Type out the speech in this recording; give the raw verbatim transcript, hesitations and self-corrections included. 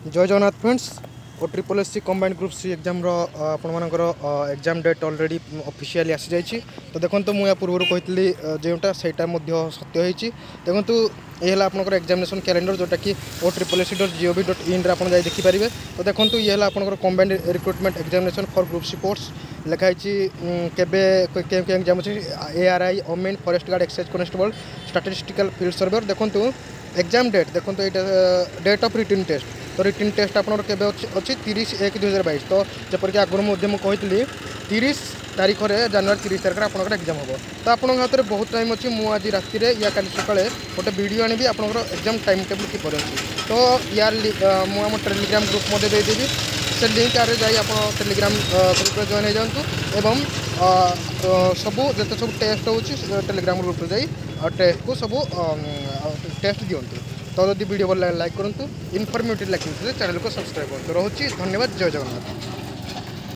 जय Jagannath friends O triple S C combined group C exam आपर exam date already officially आसी जाइए। तो देखो मुझे पूर्व कही जोटा से सत्य होती देखो ये आपंकर एग्जामिनेशन कैलेंडर जोटा कि O triple S C dot G O V dot in आप देखिपारे। तो देखो ये आपंकर combined recruitment examination for group C post लिखाई के एग्जाम अच्छे ए आर आई ओमेन forest guard excise constable statistical field surveyor. देखो एग्जाम डेट देखो ये डेट ऑफ रिटन टेस्ट। तो रिटन टेस्ट आप अच्छी तीस एक दुई हजार बैश। तो जपरिक आगुरी मुझे कही तीस तारीख में जनवरी तीस तारीख में आप एग्जाम हम। तो आपंक हाथ में बहुत टाइम अच्छी मुझे राति या कल सका गोटे वीडियो आनी आपंकर एग्जाम टाइम टेबल किपर अच्छी। तो यार मुझे टेलीग्राम ग्रुप मध्य देदेवी से लिंक आगे जाए आप टेलीग्राम ग्रुप में जॉइन हो जातु एवं सबू जिते सब टेस्ट हो टेलीग्राम ग्रुप जाए टेस्ट को सब टेस्ट दिंतु। तो जब वीडियो भल लाइक करूँ इनफर्मेटिव लगे चैनल को सब्सक्राइब करूँ। रोचे धन्यवाद। जय जगन्नाथ।